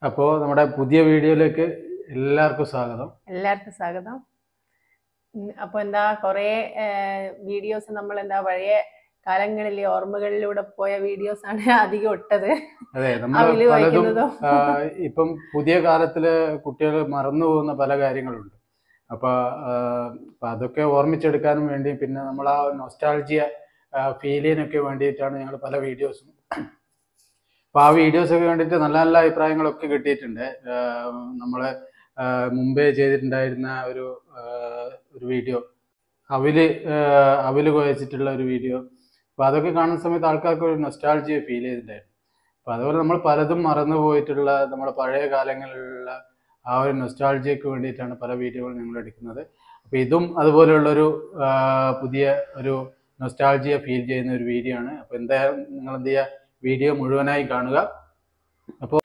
അപ്പോൾ നമ്മുടെ പുതിയ വീഡിയോയിലേക്ക് എല്ലാവർക്കും സ്വാഗതം. അപ്പോൾ എന്താ കുറേ വീഡിയോസ് നമ്മൾ എന്താ പഴയ കാലങ്ങളിൽ ഓർമ്മകളിലൂടെ പോയ വീഡിയോസ് ആണ് അധികം ഇട്ടത്. അതെ, നമ്മൾ പലതും ഇപ്പം പുതിയ കാലത്തില് കുട്ടികൾ മറന്നു പോകുന്ന പല കാര്യങ്ങളുണ്ട്. അപ്പൊ അതൊക്കെ ഓർമ്മിച്ചെടുക്കാനും വേണ്ടി പിന്നെ നമ്മൾ ആ നൊസ്റ്റാൾജിയ ഫീൽ ചെയ്യാനൊക്കെ വേണ്ടിയിട്ടാണ് ഞങ്ങൾ പല വീഡിയോസും. അപ്പൊ ആ വീഡിയോസൊക്കെ കണ്ടിട്ട് നല്ല നല്ല അഭിപ്രായങ്ങളൊക്കെ കിട്ടിയിട്ടുണ്ട്. നമ്മള് മുമ്പേ ചെയ്തിട്ടുണ്ടായിരുന്ന ഒരു വീഡിയോ അവില് കുഴച്ചിട്ടുള്ള ഒരു വീഡിയോ. അപ്പൊ അതൊക്കെ കാണുന്ന സമയത്ത് ആൾക്കാർക്ക് ഒരു നൊസ്റ്റാൾജിയ ഫീൽ ചെയ്തിട്ടുണ്ടായിരുന്നു. അപ്പൊ അതുപോലെ നമ്മൾ പലതും മറന്നു പോയിട്ടുള്ള നമ്മുടെ പഴയ കാലങ്ങളിലുള്ള ആ ഒരു നൊസ്റ്റാൾജിയക്ക് വേണ്ടിയിട്ടാണ് പല വീഡിയോകളും ഞങ്ങൾ എടുക്കുന്നത്. അപ്പൊ ഇതും അതുപോലെയുള്ളൊരു പുതിയ ഒരു നൊസ്റ്റാൾജിയ ഫീൽ ചെയ്യുന്ന ഒരു വീഡിയോ ആണ്. അപ്പൊ എന്തായാലും നിങ്ങൾ എന്ത് ചെയ്യുക, വീഡിയോ മുഴുവനായി കാണുക. അപ്പോൾ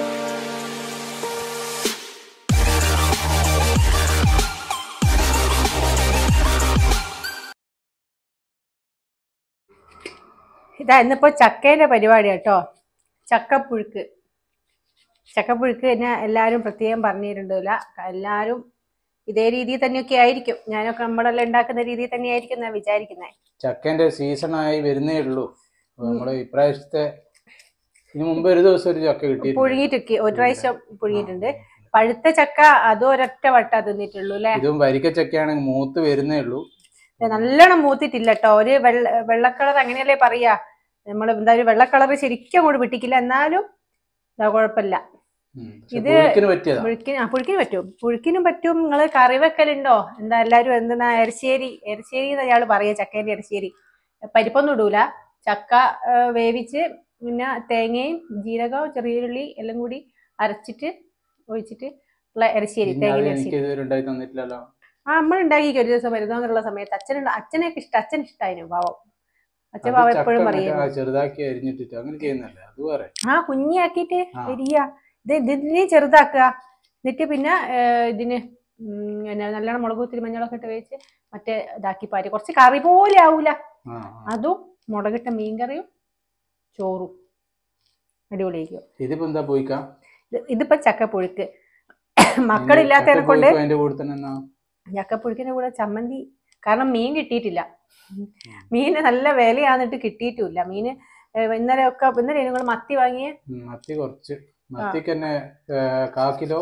ഇതാ ഇന്നിപ്പോ ചക്കേന്റെ പരിപാടി കേട്ടോ. ചക്കപ്പുഴുക്ക് തന്നെ എല്ലാവരും പ്രത്യേകം പറഞ്ഞിട്ടുണ്ടല്ല. എല്ലാവരും ഇതേ രീതിയിൽ തന്നെയൊക്കെ ആയിരിക്കും. ഞാനൊക്കെ നമ്മളെല്ലാം ഉണ്ടാക്കുന്ന രീതിയിൽ തന്നെ ആയിരിക്കും ഞാൻ വിചാരിക്കുന്നത്. ചക്കേന്റെ സീസൺ ആയി വരുന്നേ ഉള്ളൂ. നമ്മള് ഇപ്രാവശ്യത്തെ ഇതിനു മുമ്പ് ഒരു ദിവസം ഒരു ചക്ക കിട്ടി പുഴുങ്ങിട്ടൊക്കെ ഒരു പ്രാവശ്യം പുഴുങ്ങിയിട്ടുണ്ട്. പഴുത്ത ചക്ക അതും ഒരൊറ്റ വട്ടാ തിന്നിട്ടുള്ളൂ അല്ലെ. ഇതും വരിക്ക ചക്കയാണെങ്കിൽ മൂത്ത് വരുന്നേ ഉള്ളൂ. നല്ലോണം മൂത്തിട്ടില്ല കേട്ടോ. ഒരു വെള്ളക്കളർ അങ്ങനെയല്ലേ പറയാ. നമ്മൾ എന്തായാലും വെള്ളക്കളർ ശരിക്കും അങ്ങോട്ട് പിടിക്കില്ല, എന്നാലും കുഴപ്പമില്ല. ഇത് പുഴുക്കിന് പറ്റും. പുഴുക്കിനും പറ്റും. നിങ്ങള് കറി വെക്കലുണ്ടോ? എന്താ എല്ലാരും എന്താ എരിശ്ശേരി എന്നയാള് പറയാ. ചക്കേന്റെ എരിശ്ശേരി. പരിപ്പൊന്നും ഇടൂല. ചക്ക വേവിച്ച് പിന്നെ തേങ്ങയും ജീരകവും ചെറിയുള്ളി എല്ലാം കൂടി അരച്ചിട്ട് ഒഴിച്ചിട്ട് ഉള്ള എരിശ്ശേരി. തേങ്ങ നമ്മൾ ഉണ്ടാക്കി ഒരു ദിവസം വരുന്നോന്നുള്ള സമയത്ത് അച്ഛനൊക്കെ ഇഷ്ടം. അച്ഛൻ ഇഷ്ടായിരുന്നു. പാവം അച്ഛൻ പാവം എപ്പോഴും പറയും കുഞ്ഞാക്കിട്ട് വരിക. ഇതിനെ ചെറുതാക്കുക. എന്നിട്ട് പിന്നെ ഇതിന് നല്ലോണം മുളക് ഒത്തിരി മഞ്ഞളൊക്കെ ഇട്ട് വേവിച്ച് മറ്റേ ഇതാക്കി പാരി. കുറച്ച് കറി പോലെ ആവൂല. അതും മുളകിട്ട മീൻകറിയും ചോറും അടിപൊളിയായിരിക്കും. ഇതിപ്പോ ചക്കപ്പുഴുക്ക്. മക്കളില്ലാത്തതിനെ കൊണ്ട് ചക്കപ്പുഴുക്കിന്റെ കൂടെ ചമ്മന്തി. കാരണം മീൻ കിട്ടിയിട്ടില്ല. മീന് നല്ല വിലയാന്നിട്ട് കിട്ടിയിട്ടില്ല. മീന് ഇന്നലെ നിങ്ങൾ മത്തി വാങ്ങിയ മത്തി കുറച്ച് മത്തിക്ക് തന്നെ 1/4 കിലോ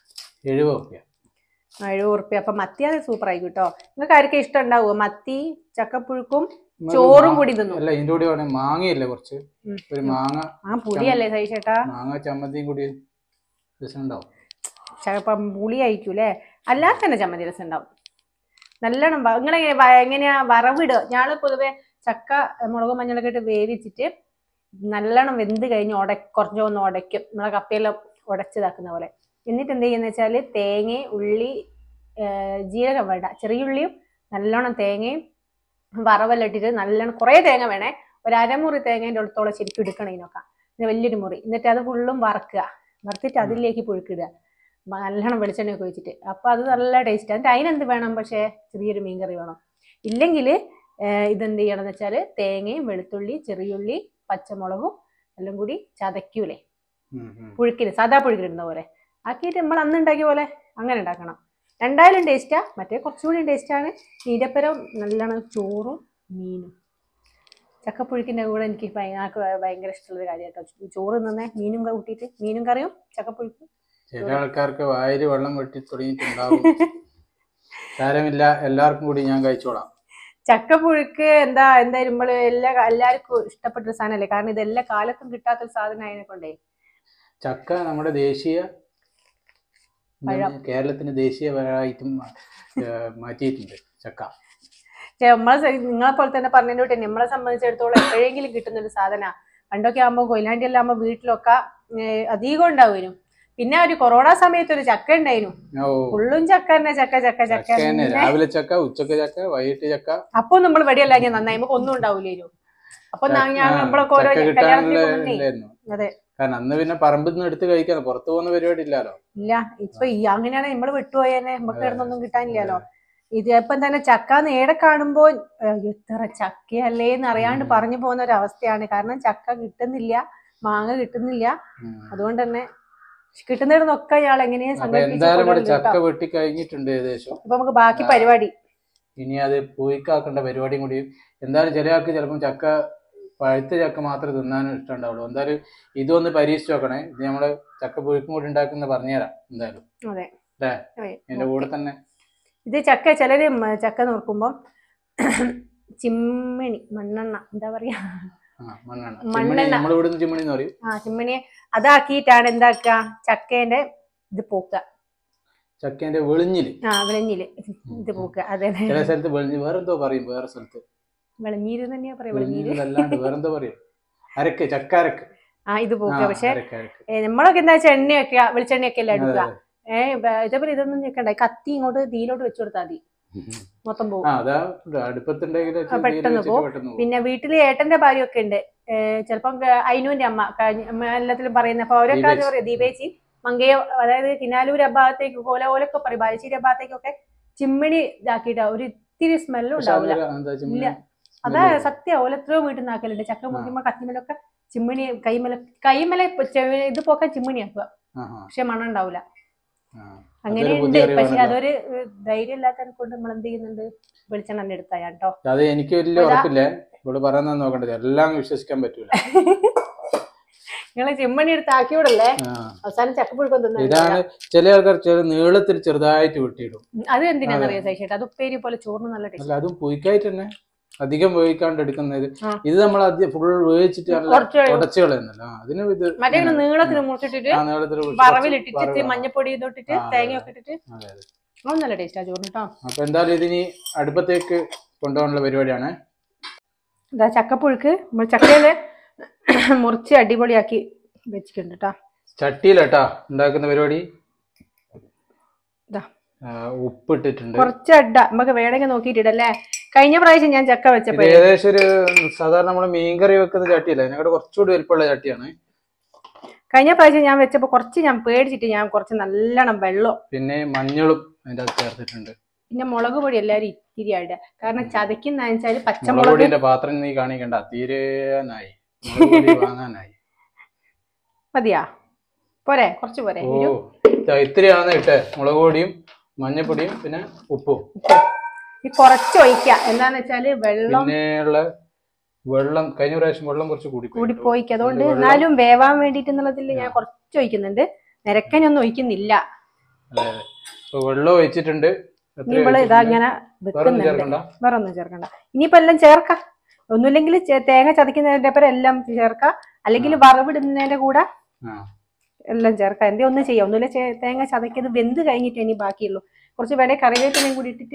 70 റുപ്യ. അപ്പൊ മത്തി അത് സൂപ്പർ ആയി കേട്ടോ. നിങ്ങൾക്ക് ആർക്കും ഇഷ്ടം ഉണ്ടാവുമോ മത്തി ചക്കപ്പുഴുക്കും ചോറും കൂടി തിന്നു? അല്ല, ഇതിന്റെ കൂടെ മാങ്ങയില്ലേ കുറച്ച്, ഒരു മാങ്ങ പുളിയല്ലേ സഹിച്ചേട്ടാ. മാങ്ങ ചമ്മന്തിയും കൂടി രസം ഉണ്ടാവും. ചിലപ്പം പുളി ആയിരിക്കൂലേ. അല്ലാതെ തന്നെ ചമ്മന്തി രസം ഉണ്ടാവും. നല്ലോണം എങ്ങനെയാ വറവിടുക. ഞാള് പൊതുവെ ചക്ക മുളകും മഞ്ഞളൊക്കെ ഇട്ട് വേവിച്ചിട്ട് നല്ലോണം വെന്ത് കഴിഞ്ഞ് കുറച്ചൊന്ന് ഉടയ്ക്കും. നമ്മളെ കപ്പയെല്ലാം ഉടച്ചതാക്കുന്ന പോലെ. എന്നിട്ട് എന്ത് ചെയ്യുന്ന വെച്ചാൽ തേങ്ങ ഉള്ളി ജീരകം വേണ്ട, ചെറിയുള്ളിയും നല്ലോണം തേങ്ങയും വറവെല്ലാം ഇട്ടിട്ട് നല്ലോണം കുറേ തേങ്ങ വേണേ. ഒരു അരമുറി തേങ്ങേൻ്റെ അടുത്തോളം ശരിക്കും എടുക്കണം ഇതിനൊക്കെ. വലിയൊരു മുറി. എന്നിട്ട് അത് ഫുള്ളും വറുക്കുക. വറുത്തിട്ട് അതിലേക്ക് പുഴുക്കിടുക. നല്ലോണം വെളിച്ചെണ്ണയൊക്കെ ഒഴിച്ചിട്ട്. അപ്പൊ അത് നല്ല ടേസ്റ്റ്. എന്നിട്ട് അതിനെന്ത് വേണം, പക്ഷേ ചെറിയൊരു മീൻകറി വേണം. ഇല്ലെങ്കിൽ ഇതെന്ത് ചെയ്യണം എന്ന് വെച്ചാൽ തേങ്ങയും വെളുത്തുള്ളി ചെറിയുള്ളി പച്ചമുളകും എല്ലാം കൂടി ചതയ്ക്കൂലേ പുഴുക്കിന്, സാധാ പുഴുക്കിടുന്ന പോലെ ആക്കിയിട്ട് നമ്മൾ അന്ന് ഉണ്ടാക്കിയ പോലെ അങ്ങനെ ഉണ്ടാക്കണം. രണ്ടായാലും ടേസ്റ്റാ. മറ്റേ കുറച്ചുകൂടി ടേസ്റ്റാണ്. നീരപ്പരം നല്ലോണം ചോറും മീനും. ചക്കപ്പുഴുക്കിന്റെ കൂടെ എനിക്ക് ഭയങ്കര ഇഷ്ടമുള്ളൊരു കാര്യം കേട്ടോ. ചോറ് തന്നെ മീനും കൂട്ടിയിട്ട് മീനും കറിയും ചക്കപ്പുഴുക്കും. ചില ആൾക്കാർക്ക് വായിൽ വെള്ളം വെട്ടി തുടങ്ങിയിട്ടുണ്ടാവും. സാരമില്ല, എല്ലാവർക്കും കൂടി ഞാൻ കഴിച്ചോളാം. ചക്കപ്പുഴുക്ക് എന്തായാലും നമ്മള് എല്ലാവർക്കും ഇഷ്ടപ്പെട്ടൊരു സാധനമല്ലേ. കാരണം ഇത് എല്ലാ കാലത്തും കിട്ടാത്തൊരു സാധനം ആയതിനെ കൊണ്ടേ. ചക്ക നമ്മുടെ ദേശീയ കേരളത്തിന് ദേശീയ പഴമായിട്ടും മാറ്റിയിട്ടുണ്ട് ചക്ക. നിങ്ങളെ പോലെ തന്നെ പറഞ്ഞതിന്റെ കൂട്ടി നമ്മളെ സംബന്ധിച്ചിടത്തോളം എപ്പോഴെങ്കിലും കിട്ടുന്നൊരു സാധനമാണ്. പണ്ടൊക്കെ ആകുമ്പോൾ കൊയിലാണ്ടി എല്ലാം ആകുമ്പോൾ വീട്ടിലൊക്കെ അധികം ഉണ്ടാവുന്നു. പിന്നെ ഒരു കൊറോണ സമയത്ത് ഒരു ചക്ക ഉണ്ടായിരുന്നു. ഫുള്ളും ചക്ക തന്നെ. ചക്ക രാവിലെ ചക്ക, ഉച്ചക്ക് ചക്ക, വൈകിട്ട് ചക്ക. അപ്പൊ നമ്മൾ വെടിയല്ല ഞാൻ നന്നായി നമുക്ക് ഒന്നും ഉണ്ടാവില്ലേനു. അപ്പൊ നമ്മളൊക്കെ ഓരോ അതെ, കാരണം അന്ന് പിന്നെ പറമ്പിൽ നിന്ന് എടുത്ത് കഴിക്കാൻ പുറത്തു പോകുന്ന പരിപാടി ഇല്ലല്ലോ. ഇല്ല. ഇപ്പൊ അങ്ങനെയാണ് നമ്മൾ വിട്ടുപോയതന്നെ. നമുക്ക് ഇടന്നൊന്നും കിട്ടാനില്ലല്ലോ. ഇതിപ്പം തന്നെ ചക്ക നേടെ കാണുമ്പോ എത്ര ചക്കയല്ലേന്ന് അറിയാണ്ട് പറഞ്ഞു പോകുന്ന ഒരു അവസ്ഥയാണ്. കാരണം ചക്ക കിട്ടുന്നില്ല, മാങ്ങ കിട്ടുന്നില്ല. അതുകൊണ്ട് തന്നെ കിട്ടുന്നിടന്നൊക്കെ ഇയാൾ എങ്ങനെയാ എന്തായാലും ഇവിടെ ചക്ക വെട്ടി കഴിഞ്ഞിട്ടുണ്ട് ഏകദേശം. അപ്പൊ നമുക്ക് ബാക്കി പരിപാടി ഇനി അത് പൂയിക്കാക്കേണ്ട പരിപാടിയും കൂടി. എന്തായാലും ചില ആൾക്ക് ചിലപ്പം ചക്ക പഴുത്ത ചക്ക മാത്രമേ തിന്നാനും ഇഷ്ടമുണ്ടാവുള്ളൂ. എന്തായാലും ഇതൊന്ന് പരീക്ഷിച്ച് നോക്കണേ. ഇത് നമ്മള് ചക്ക പുഴുക്കും കൂടി ഉണ്ടാക്കുന്ന പറഞ്ഞുതരാം എന്തായാലും. അല്ലേ എന്റെ കൂടെ തന്നെ. ഇത് ചക്ക ചിലര് ചക്ക നോക്കുമ്പോ ചിമ്മിണി മണ്ണെണ്ണ എന്താ പറയാ ചിമ്മിണി അതാക്കിയിട്ടാണ് എന്താക്ക ചക്കേന്റെ ഇത് പോക്ക. ചക്കേന്റെ വെളിഞ്ഞില് ഇത് പോക്ക. അതെ ചില സ്ഥലത്ത് വേറെന്തോ പറയും, വേറെ സ്ഥലത്ത് വെളിഞ്ഞീര് തന്നെയാ പറയാ. അല്ലാണ്ട് വേറെന്തോ പറയും, അരക്ക് ചക്ക അരക്ക്. ഇത് പോക്ക. പക്ഷെ നമ്മളൊക്കെ എന്താ വെച്ചാൽ എണ്ണയൊക്കെ വെളിച്ചെണ്ണയൊക്കെ അല്ലേ എടുക്കുക. ഇതേപോലെ ഇതൊന്നും ഞെക്കണ്ട, കത്തി ഇങ്ങോട്ട് തീയിലോട്ട് വെച്ചു കൊടുത്താൽ മതി, മൊത്തം പോകും, പെട്ടെന്ന് പോകും. പിന്നെ വീട്ടില് ഏട്ടന്റെ ഭാര്യയൊക്കെ ഉണ്ട്, ചിലപ്പം അയിനുവിന്റെ അമ്മ എല്ലാത്തിലും പറയുന്ന. അപ്പൊ അവരൊക്കെ അത് പറയും ദീപേച്ചി മങ്കയോ, അതായത് കിനാലൂര് ഭാഗത്തേക്ക് ഓലൊക്കെ പറയും, ബാലുശ്ശേരി ഭാഗത്തേക്കൊക്കെ ചിമ്മിണി ഇതാക്കിയിട്ടാ ഒരു ഇത്തിരി സ്മെല്ലും ഉണ്ടാവില്ല. ഇല്ല, അതാ സത്യം. ഓലെത്രയോ വീട്ടിൽ നിന്ന് ആക്കലുണ്ട്. ചക്ക മുറിക്കുമ്പോ കത്തിമലൊക്കെ ചിമ്മിണി കൈമല ഇത് പോക്കാൻ ചിമ്മിണിയാക്കുക, പക്ഷെ മണം ഉണ്ടാവില്ല. അങ്ങനെയുണ്ട്. പക്ഷെ അതൊരു ധൈര്യം ഇല്ലാത്തതിനെ കൊണ്ട് നമ്മൾ എന്ത് ചെയ്യുന്നുണ്ട്, വെളിച്ചെണ്ണ എടുത്താ കേട്ടോ. അത് എനിക്ക് വലിയ ഉറപ്പില്ല, ഇവിടെ പറയുന്നത് നോക്കണ്ടത് എല്ലാം വിശ്വസിക്കാൻ പറ്റൂല. നിങ്ങള് ചിമ്മണി എടുത്ത് ആക്കിയോടല്ലേ അവസാനം ചക്കപ്പുഴുക്കം തിന്നാ. ഇതാണ് ചില ആൾക്കാർ നീളത്തിൽ ചെറുതായിട്ട് വെട്ടിയിടും. അത് എന്തിനാണെന്നറിയാം സൈഷേട്ട്, അത് ഉപ്പേരി പോലെ ചോറിന് നല്ല ടേസ്റ്റ്. അതും പുയിക്കായിട്ട് തന്നെ അധികം വേവിക്കാണ്ട് എടുക്കുന്നത്. ഇത് നമ്മൾ ഫുൾ വേവിച്ചിട്ട് ഉടച്ചു കളയുന്നല്ലോ. അതിന് ഇത് മറ്റേ നീളത്തിന് മുറിച്ചിട്ടിട്ട് വറവിലിട്ടിട്ട് മഞ്ഞപ്പൊടി ഇട്ടിട്ട് തേങ്ങയൊക്കെ ഇട്ടിട്ട് അത് നല്ല ടേസ്റ്റാ ചോറിന് കേട്ടോ. അപ്പൊ എന്തായാലും ഇതിനി അടുപ്പത്തേക്ക് കൊണ്ടുപോകാനുള്ള പരിപാടിയാണ്. ഇതാ ചക്കപ്പുഴുക്ക് നമ്മൾ ചക്കയില് മുറിച്ച് അടിപൊളിയാക്കി വെച്ചിട്ടുണ്ട് കേട്ടോ. ചട്ടിയിലാട്ടാ ഉണ്ടാക്കുന്ന പരിപാടി. ഉപ്പിട്ടിട്ടുണ്ട് കുറച്ച് അഡ നമുക്ക് വേണമെങ്കിൽ നോക്കിയിട്ടിടല്ലേ. കഴിഞ്ഞ പ്രാവശ്യം ഞാൻ ചക്ക വെച്ചപ്പോ ഏകദേശം ഒരു സാധാരണ നമ്മള് മീൻകറി വെക്കുന്ന ചട്ടിയല്ല, ഞങ്ങളുടെ കുറച്ചുകൂടി വലിപ്പമുള്ള ചട്ടിയാണ്. കഴിഞ്ഞ പ്രാവശ്യം ഞാൻ വെച്ചപ്പോ കുറച്ച് ഞാൻ പേടിച്ചിട്ട് ഞാൻ കുറച്ച് നല്ലോണം വെള്ളം പിന്നെ മഞ്ഞളും അതിന്റെ അകത്ത് ചേർത്തിട്ടുണ്ട്. പിന്നെ മുളക് പൊടി എല്ലാരും ഇത്തിരി ആയിട്ട്, കാരണം ചതക്കുന്ന വെച്ചാല് പച്ചമുളകിന്റെ പാത്രം നീ കാണിക്കണ്ട, തീരാനായി വാങ്ങാനായി. മതിയാ പോരെ, കുറച്ച് പോരെ. ഇത്തിരിയാണെന്ന് ഇട്ടേ, മുളക് പൊടിയും മഞ്ഞപ്പൊടിയും പിന്നെ ഉപ്പും കുറച്ച് ഒഴിക്കുക. എന്താന്ന് വെച്ചാല് വെള്ളം വെള്ളം കഴിഞ്ഞ പ്രാവശ്യം വെള്ളം കുറച്ച് കൂടിപ്പോയി, അതുകൊണ്ട് എന്നാലും വേവാൻ വേണ്ടിട്ട് എന്നുള്ളതിൽ ഞാൻ കുറച്ച് ഒഴിക്കുന്നുണ്ട്, നിരക്കനൊന്നും ഒഴിക്കുന്നില്ല. വെള്ളം ഒഴിച്ചിട്ടുണ്ട്. നമ്മള് ഇതാ ഇങ്ങനെ വെക്കുന്നുണ്ട്, വേറെ ഒന്നും ചേർക്കണ്ട. ഇനിയിപ്പോ എല്ലാം ചേർക്കാം, ഒന്നുമില്ലെങ്കിൽ തേങ്ങ ചതക്കുന്നതിന്റെ ഒപ്പം എല്ലാം ചേർക്കാം, അല്ലെങ്കിൽ വറവിടുന്നതിന്റെ കൂടെ എല്ലാം ചേർക്കാം. എന്തേ ഒന്നും ചെയ്യാം, ഒന്നുമില്ല തേങ്ങ ചതക്കുന്നത് വെന്ത് കഴിഞ്ഞിട്ട് ഇനി ബാക്കിയുള്ളൂ. കുറച്ച് വേണേ കറിവേപ്പിലയും കൂടി ഇട്ടിട്ട്.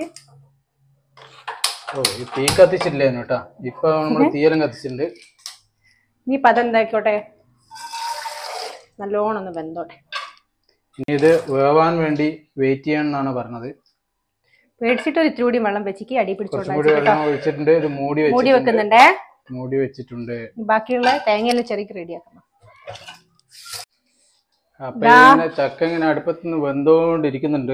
തീ കത്തിച്ചില്ലേന്നു കേട്ടാ, ഇപ്പൊ നമ്മള് തീയെല്ലാം കത്തിച്ചിട്ടുണ്ട്. ഇനിയിപ്പൊ അതെന്തായിക്കോട്ടെ, നല്ലോണം ഒന്ന് വെന്തോട്ടെ. ഇനി ഇത് വേവാൻ വേണ്ടി വെയിറ്റ് ചെയ്യണമെന്നാണ് പറഞ്ഞത്. പേടിച്ചിട്ട് ഒരു ഇത്തിരി കൂടി വെള്ളം വെച്ചിട്ട് അടി പിടിച്ചിട്ടുണ്ട്. ഇത് മൂടി വെക്കുന്നുണ്ടേ, മൂടി വെച്ചിട്ടുണ്ട്. ബാക്കിയുള്ള തേങ്ങയെല്ലാം ചെറിയ റെഡിയാക്കണം. അപ്പൊ ചക്ക ഇങ്ങനെ അടുപ്പത്തുനിന്ന് വെന്തോണ്ടിരിക്കുന്നുണ്ട്.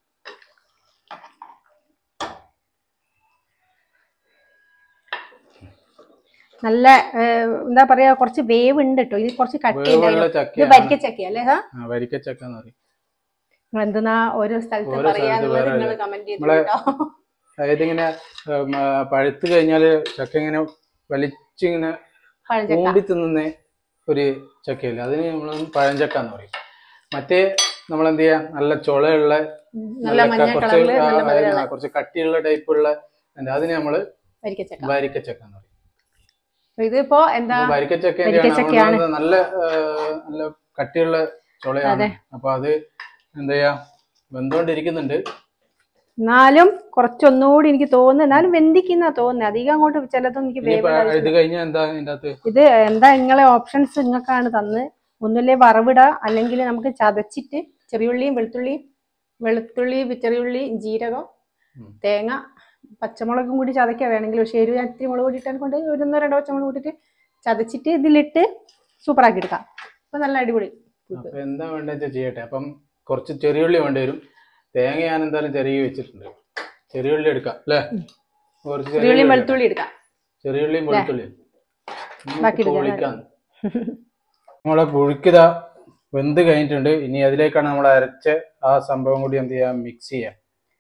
നല്ല എന്താ പറയാ, കുറച്ച് വേവ് ഉണ്ട് കേട്ടോ. ഇത് കുറച്ച് കട്ടിയുണ്ടായിരുന്നു. വരിക്കച്ചക്കയല്ലേ? വരിക്കച്ചക്ക എന്തെന്നാ ഓരോ സ്ഥലത്ത് പറയാന്നുള്ളത് നിങ്ങൾ കമന്റ് ചെയ്തോ. അതായത് ഇങ്ങനെ പഴുത്ത് കഴിഞ്ഞാല് ചക്ക ഇങ്ങനെ വലിച്ചിങ്ങനെ മൂടി തിന്നുന്ന ഒരു ചക്കയില്ല, അതിന് നമ്മൾ പഴഞ്ചക്ക എന്ന് പറയും. മറ്റേ നമ്മളെന്ത് ചെയ്യാ, നല്ല ചുളയുള്ള കുറച്ച് കട്ടിയുള്ള ടൈപ്പുള്ള അതിന് നമ്മള് വരിക്കച്ചക്ക എന്ന് പറയും. ഇതിപ്പോ എന്താ വരിക്കച്ചക്കയാണ്, നല്ല നല്ല കട്ടിയുള്ള ചുളയാണ്. അപ്പൊ അത് എന്താ ചെയ്യാ, വെന്തോണ്ടിരിക്കുന്നുണ്ട്. എന്നാലും കുറച്ചൊന്നുകൂടി എനിക്ക് തോന്നുന്നു, എന്നാലും വെന്തിക്കുന്ന തോന്നുന്നത്. അധികം അങ്ങോട്ട് ചിലതും എനിക്ക് ഇത് എന്താ നിങ്ങളെ ഓപ്ഷൻസ് നിങ്ങൾക്കാണ് തന്ന്. ഒന്നുമില്ലേ വറവിട, അല്ലെങ്കിൽ നമുക്ക് ചതച്ചിട്ട് ചെറിയുള്ളിയും വെളുത്തുള്ളി ചെറിയുള്ളി ജീരകം തേങ്ങ പച്ചമുളകും കൂടി ചതയ്ക്കുക വേണമെങ്കിൽ. പക്ഷേ എരിവ് ഇത്തിരി മുളക് കൂടി ഇട്ടാൻ കൊണ്ട് 1-2 പച്ചമുളക് കൂട്ടിട്ട് ചതച്ചിട്ട് ഇതിലിട്ട് സൂപ്പറാക്കി എടുക്കാം. അപ്പൊ നല്ല അടിപൊളി. എന്താ വേണ്ടത് ചെയ്യട്ടെ. അപ്പം കുറച്ച് ചെറിയുള്ളി വേണ്ടി വരും. തേങ്ങ ഞാൻ എന്തായാലും ചെറിയ വെച്ചിട്ടുണ്ട്. ചെറിയുള്ളി എടുക്കാം അല്ലേ, ചെറിയുള്ളിയും വെളുത്തുള്ളി എടുക്കാം. ചെറിയുള്ളിയും വെളുത്തുള്ളിയും നമ്മളെ പുഴുക്കിതാ വെന്ത് കഴിഞ്ഞിട്ടുണ്ട്. ഇനി അതിലേക്കാണ് നമ്മൾ അരച്ച ആ സംഭവം കൂടി എന്ത് ചെയ്യാം, മിക്സ് ചെയ്യാം.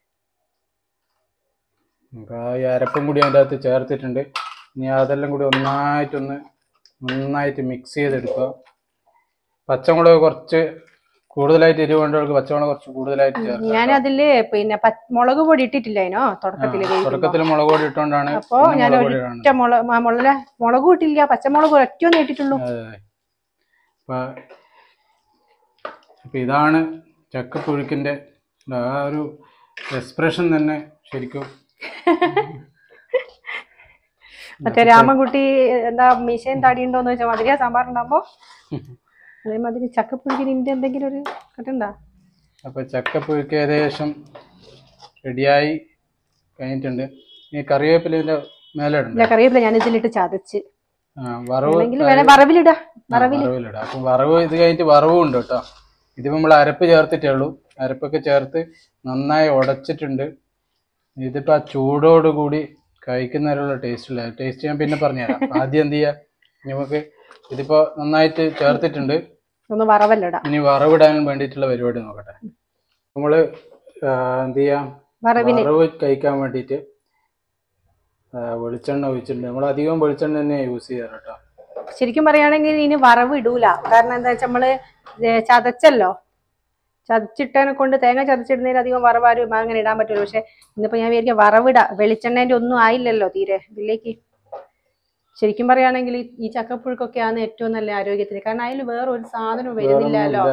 നമുക്ക് ആ ഈ അരപ്പും കൂടി അതിൻ്റെ അകത്ത് ചേർത്തിട്ടുണ്ട്. ഇനി അതെല്ലാം കൂടി നന്നായിട്ട് മിക്സ് ചെയ്തെടുക്കുക. പച്ചമുളക് കുറച്ച് കൂടുതലായിട്ട് എരിവ് വേണ്ടവർക്ക് പച്ചമുളക് കുറച്ച് കൂടുതലായിട്ട് ചേർക്കാം. ഞാൻ അതില് പിന്നെ മുളക് പൊടി ഇട്ടിട്ടില്ലേനോ തുടക്കത്തിൽ മുളക് പൊടി ഇട്ടുകൊണ്ടാണ്. അപ്പൊ ഞാൻ മുളക് ഇട്ടില്ല, പച്ചമുളക് ഒറ്റൊന്നും ഇട്ടിട്ടുള്ളൂ. അപ്പൊ ഇതാണ് ചക്കപ്പുഴുക്കിന്റെ ആ ഒരു എക്സ്പ്രഷൻ തന്നെ ശരിക്കും. മറ്റേ രാമൻകുട്ടി എന്താ മീശയും താടിയുണ്ടോന്ന് വെച്ചാൽ മധുര സാമ്പാർ ഉണ്ടാകുമ്പോ അതേമാതിരി ചക്കപ്പുഴുക്കിന് ഇന്റെ എന്തെങ്കിലും ഒരു കട്ടുണ്ടാ. അപ്പൊ ചക്കപ്പുഴുക്ക് ഏകദേശം റെഡിയായി കഴിഞ്ഞിട്ടുണ്ട്. ഈ കറിവേപ്പില മേലെ ഇടണ്ട. കറിവേപ്പില ഞാൻ ഇതിലിട്ട് ചതച്ച് വറവിലിടാം. അപ്പൊ വറവ് ഇത് കഴിഞ്ഞിട്ട് വറവും ഉണ്ട് കേട്ടോ. ഇതിപ്പോ നമ്മൾ അരപ്പ് ചേർത്തിട്ടേ ഉള്ളൂ. അരപ്പൊക്കെ ചേർത്ത് നന്നായി ഉടച്ചിട്ടുണ്ട്. ഇതിപ്പോ ആ ചൂടോടുകൂടി കഴിക്കുന്നതിനുള്ള ടേസ്റ്റ് ഞാൻ പിന്നെ പറഞ്ഞുതരാം. ആദ്യം എന്ത് ചെയ്യാ, നമുക്ക് ഇതിപ്പോ നന്നായിട്ട് ചേർത്തിട്ടുണ്ട്. ഇനി വറവിടാൻ വേണ്ടിയിട്ടുള്ള പരിപാടി നോക്കട്ടെ. നമ്മള് എന്ത് ചെയ്യാം, വറവ് കഴിക്കാൻ വേണ്ടിയിട്ട് വെളിച്ചെണ്ണ ഒഴിച്ചിട്ടുണ്ട്. നമ്മൾ അധികം വെളിച്ചെണ്ണ തന്നെ യൂസ് ചെയ്യാറ് കേട്ടോ. ശരിക്കും പറയുകയാണെങ്കിൽ ഇനി വറവ് ഇടൂല. കാരണം എന്താ വെച്ചാൽ നമ്മള് ചതച്ചല്ലോ, ചതച്ചിട്ടതിനെ കൊണ്ട് തേങ്ങ ചതച്ചിടുന്നതിൽ അധികം വറവാരും അങ്ങനെ ഇടാൻ പറ്റുമല്ലോ. പക്ഷെ ഇന്നിപ്പോ ഞാൻ വിചാരിക്കാം വറവിടാം. വെളിച്ചെണ്ണേന്റെ ഒന്നും ആയില്ലല്ലോ തീരെ ഇതിലേക്ക്. ശരിക്കും പറയുകയാണെങ്കിൽ ഈ ചക്കപ്പുഴുക്കൊക്കെയാണ് ഏറ്റവും നല്ല ആരോഗ്യത്തിന്. കാരണം അതിൽ വേറെ ഒരു സാധനം വരുന്നില്ലല്ലോ.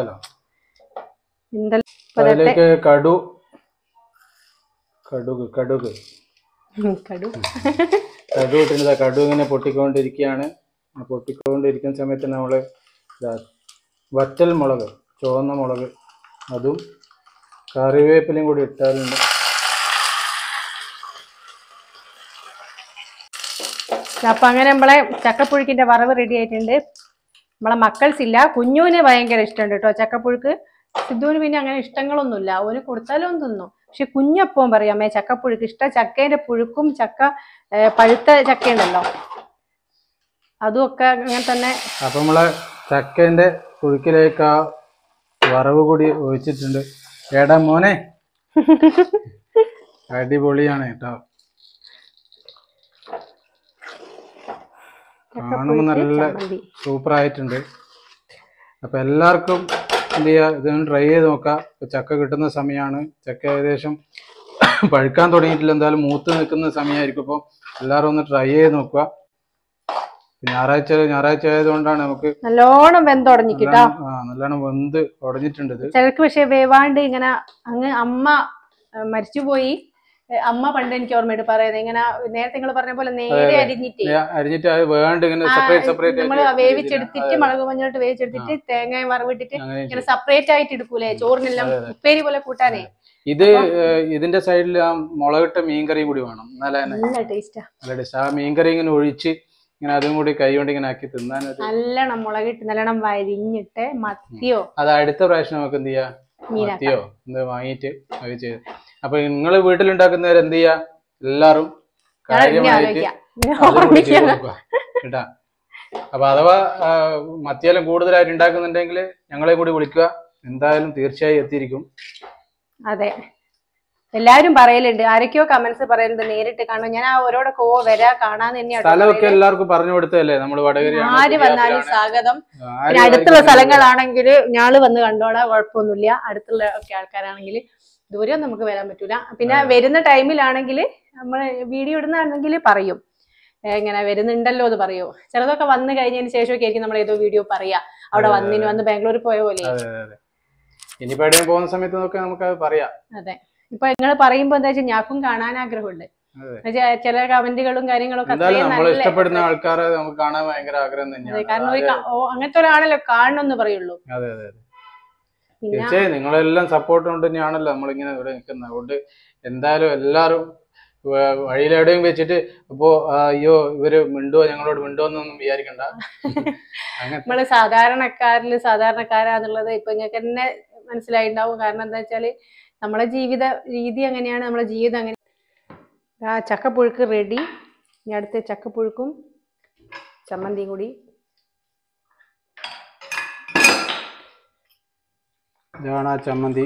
കടു ഇങ്ങനെ പൊട്ടിക്കൊണ്ടിരിക്കുകയാണ്. പൊട്ടിക്കൊണ്ടിരിക്കുന്ന സമയത്ത് നമ്മള് വറ്റൽ മുളക്, ചുവന്ന മുളക്, അതും കറിവേപ്പിലയും കൂടി ഇട്ടാലുണ്ട്. അപ്പൊ അങ്ങനെ നമ്മളെ ചക്കപ്പുഴുക്കിന്റെ വറവ് റെഡി ആയിട്ടുണ്ട്. നമ്മളെ മക്കൾസില്ല, കുഞ്ഞുവിന് ഭയങ്കര ഇഷ്ടമുണ്ട് കേട്ടോ ചക്കപ്പുഴുക്ക്. സിദ്ധുവിന് പിന്നെ അങ്ങനെ ഇഷ്ടങ്ങളൊന്നുമില്ല, അവന് കൊടുത്താലും തിന്നും. പക്ഷെ കുഞ്ഞപ്പം പറയാമേ ചക്കപ്പുഴുക്ക് ഇഷ്ടം. ചക്കേന്റെ പുഴുക്കും ചക്ക പഴുത്ത ചക്ക ഉണ്ടല്ലോ അതും ഒക്കെ അങ്ങനെ തന്നെ. അപ്പൊ നമ്മളെ ചക്കേന്റെ പുഴുക്കിലേക്ക് ആ വറവ് കൂടി ഒഴിച്ചിട്ടുണ്ട്. ഏടാ മോനെ, അടിപൊളിയാണ് കേട്ടോ. കാണുമ്പോൾ നല്ല സൂപ്പർ ആയിട്ടുണ്ട്. അപ്പൊ എല്ലാവർക്കും എന്ത് ചെയ്യാ, ഇതൊന്ന് ട്രൈ ചെയ്ത് നോക്കാം. ചക്ക കിട്ടുന്ന സമയമാണ്. ചക്ക ഏകദേശം പഴുക്കാൻ തുടങ്ങിയിട്ടില്ല, എന്തായാലും മൂത്ത് നിൽക്കുന്ന സമയമായിരിക്കും. അപ്പോൾ എല്ലാവരും ഒന്ന് ട്രൈ ചെയ്ത് നോക്കുക. ഞായറാഴ്ച ആയതുകൊണ്ടാണ് നമുക്ക് നല്ലോണം വെന്തുടങ്ങിട്ടോ. നല്ലോണം വെന്ത് ഉടഞ്ഞിട്ടുണ്ട്. ചിലർക്ക് പക്ഷെ വേവാണ്ട് ഇങ്ങനെ അങ്ങ് അമ്മ മരിച്ചുപോയി. അമ്മ പണ്ട് എനിക്ക് ഓർമ്മയിട്ട് പറയുന്നത് ഇങ്ങനെ നേരത്തെ നിങ്ങൾ പറഞ്ഞ പോലെ നേരെ അരിഞ്ഞിട്ട് വേണ്ട ഇങ്ങനെ സെപ്പറേറ്റ് നമ്മൾ വേവിച്ചെടുത്തിട്ട് മുളക് മഞ്ഞളിട്ട് വേവിച്ചെടുത്തിട്ട് തേങ്ങ വറവിട്ടിട്ട് ഇങ്ങനെ സെപ്പറേറ്റ് ആയിട്ട് എടുക്കൂലേ, ചോറിനെല്ലാം ഉപ്പേരി പോലെ കൂട്ടാനേ. ഇതിന്റെ സൈഡിൽ ആ മുളകിട്ട മീൻകറി കൂടി വേണം, നല്ല ടേസ്റ്റാ. ആ മീൻകറി ഇങ്ങനെ ഒഴിച്ച് ഇങ്ങനെ അതും കൂടി കൈ കൊണ്ട് ഇങ്ങനെ ആക്കി തിന്നാൻ നല്ലോണം മുളകിട്ട് നല്ലോണം വരിഞ്ഞിട്ട് മത്തിയോ, അത് അടുത്ത പ്രാവശ്യം നമുക്ക് എന്ത് ചെയ്യാ, മത്തിയോ എന്ത് വാങ്ങിയിട്ട് അത് ചെയ്ത്. അപ്പൊ നിങ്ങള് വീട്ടിലുണ്ടാക്കുന്നവർ എന്ത് ചെയ്യാ, എല്ലാരും കാര്യമായിട്ട് കേട്ടാ. അപ്പൊ അഥവാ മത്തിയെല്ലാം കൂടുതലായിട്ട് ഉണ്ടാക്കുന്നുണ്ടെങ്കിൽ ഞങ്ങളെ കൂടി വിളിക്കുക, എന്തായാലും തീർച്ചയായും എത്തിയിരിക്കും. അതെ, എല്ലാരും പറയലുണ്ട്, ആരൊക്കെയോ കമന്റ്സ് പറയലുണ്ട് നേരിട്ട് കാണാൻ. ഞാൻ അവരോടൊക്കെ വരാ കാണാൻ തന്നെയാണ്. സ്ഥലമൊക്കെ എല്ലാവർക്കും പറഞ്ഞു കൊടുത്തല്ലേ, നമ്മള് വടകര ആര് വന്നാലും സ്വാഗതം. പിന്നെ അടുത്തുള്ള സ്ഥലങ്ങളാണെങ്കിൽ ഞാള് വന്ന് കണ്ടോളാം, കുഴപ്പമൊന്നുമില്ല. അടുത്തുള്ള ഒക്കെ ആൾക്കാരാണെങ്കിൽ ദൂരം നമുക്ക് വരാൻ പറ്റൂല. പിന്നെ വരുന്ന ടൈമിലാണെങ്കിൽ നമ്മൾ വീഡിയോ ഇടുന്നാണെങ്കിൽ പറയും, ഇങ്ങനെ വരുന്നുണ്ടല്ലോ എന്ന് പറയൂ. ചിലതൊക്കെ വന്നു കഴിഞ്ഞതിന് ശേഷമൊക്കെ ആയിരിക്കും നമ്മൾ ഏതോ വീഡിയോ പറയാ, അവിടെ വന്ന് ബാംഗ്ലൂരിൽ പോയ പോലെ. ഇനിയിപ്പോ പോകുന്ന സമയത്ത് നമുക്ക് പറയാം. അതെ, ഇപ്പൊ നിങ്ങൾ പറയുമ്പോ എന്താ വെച്ചാൽ ഞാക്കും കാണാൻ ആഗ്രഹമുണ്ട്. ചില കമന്റുകളും കാര്യങ്ങളൊക്കെ ഇഷ്ടപ്പെടുന്ന ആൾക്കാരെ നമുക്ക് കാണാൻ ഭയങ്കര ആഗ്രഹം തന്നെയാണ്. കാരണം അങ്ങനത്തെ ഒരാളല്ലോ കാണണമെന്ന് പറയുള്ളൂ. അതെ അതെ അതെ, തീർച്ചയായും നിങ്ങളെല്ലാം സപ്പോർട്ട് കൊണ്ട് തന്നെയാണല്ലോ നമ്മളിങ്ങനെ ഇവിടെ നിൽക്കുന്നത്. അതുകൊണ്ട് എന്തായാലും എല്ലാരും വഴിയിലെവിടെയും വെച്ചിട്ട് ഇപ്പോ അയ്യോ ഇവര് മിണ്ടുവോ ഞങ്ങളോട് മിണ്ടുവോന്നൊന്നും വിചാരിക്കണ്ട. നമ്മള് സാധാരണക്കാരാന്നുള്ളത് ഇപ്പൊ നിങ്ങൾക്ക് തന്നെ മനസ്സിലായിണ്ടാവും. കാരണം എന്താ വെച്ചാല് നമ്മളെ ജീവിത രീതി അങ്ങനെയാണ്, നമ്മളെ ജീവിതം അങ്ങനെ. ആ ചക്കപ്പുഴുക്ക് റെഡി. ഇനി അടുത്ത ചക്കപ്പുഴുക്കും ചമ്മന്തിയും കൂടി. ഇതാണ് ആ ചമ്മന്തി.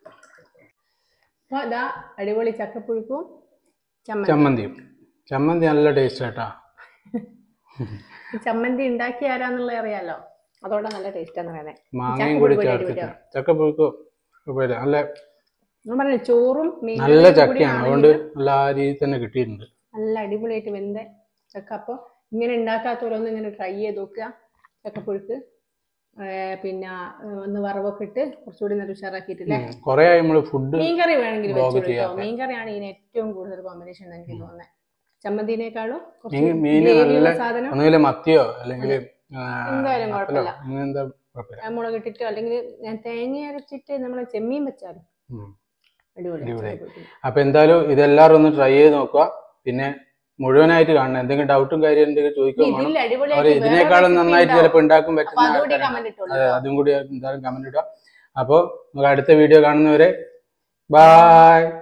അപ്പൊ ഇതാ അടിപൊളി ചക്കപ്പുഴുക്കും ചമ്മന്തിയും. ചമ്മന്തി നല്ല ടേസ്റ്റ് കേട്ടാ. ചമ്മന്തി ഉണ്ടാക്കി ആരാന്നുള്ള അറിയാലോ, അതോടെ നല്ല ടേസ്റ്റ് ആണെന്ന് പറയുന്നത്. മാങ്ങയും കൂടി ചേർത്തിട്ട് ചക്കപ്പുഴുക്കും നല്ല പറഞ്ഞു ചോറും നല്ല ചക്കയാണ്, അതുകൊണ്ട് നല്ല ആ രീതിയിൽ തന്നെ കിട്ടിയിട്ടുണ്ട്. നല്ല അടിപൊളിയായിട്ട് വെന്ത ചക്ക. അപ്പൊ ഇങ്ങനെ ഉണ്ടാക്കാത്തവരൊന്നും ഇങ്ങനെ ട്രൈ ചെയ്ത് നോക്കുക ചക്കപ്പുഴുക്ക്. പിന്നെ ഒന്ന് വറവൊക്കെ ഇട്ട് കുറച്ചുകൂടി നല്ല ഉഷാറാക്കിയിട്ടില്ലേ. കുറെ നമ്മള് ഫുഡ് മീൻകറി വേണമെങ്കിൽ വെച്ചോ. മീൻകറിയാണ് ഇതിന് ഏറ്റവും കൂടുതൽ കോമ്പിനേഷൻ എനിക്ക് തോന്നുന്നത്. ചമ്മന്തിനേക്കാളും സാധനം ഒന്നുകിൽ മത്തിയോ അല്ലെങ്കിൽ എന്തായാലും കുഴപ്പമില്ല. മുളകിട്ടിട്ടോ അല്ലെങ്കിൽ ഞാൻ തേങ്ങ അരച്ചിട്ട് നമ്മളെ ചെമ്മീൻ വെച്ചാലും അടിപൊളി. അപ്പൊ എന്തായാലും ഇതെല്ലാവരും ഒന്ന് ട്രൈ ചെയ്ത് നോക്കുക. പിന്നെ മുഴുവനായിട്ട് കാണണം. എന്തെങ്കിലും ഡൗട്ടും കാര്യം എന്തെങ്കിലും ചോദിക്കുമ്പോൾ ഇതിനേക്കാളും നന്നായിട്ട് ചിലപ്പോൾ ഉണ്ടാക്കാൻ പറ്റുന്ന അതും കൂടി എന്തായാലും കമന്റ് ഇടുക. അപ്പോൾ നമുക്ക് അടുത്ത വീഡിയോ കാണുന്നവരെ ബൈ.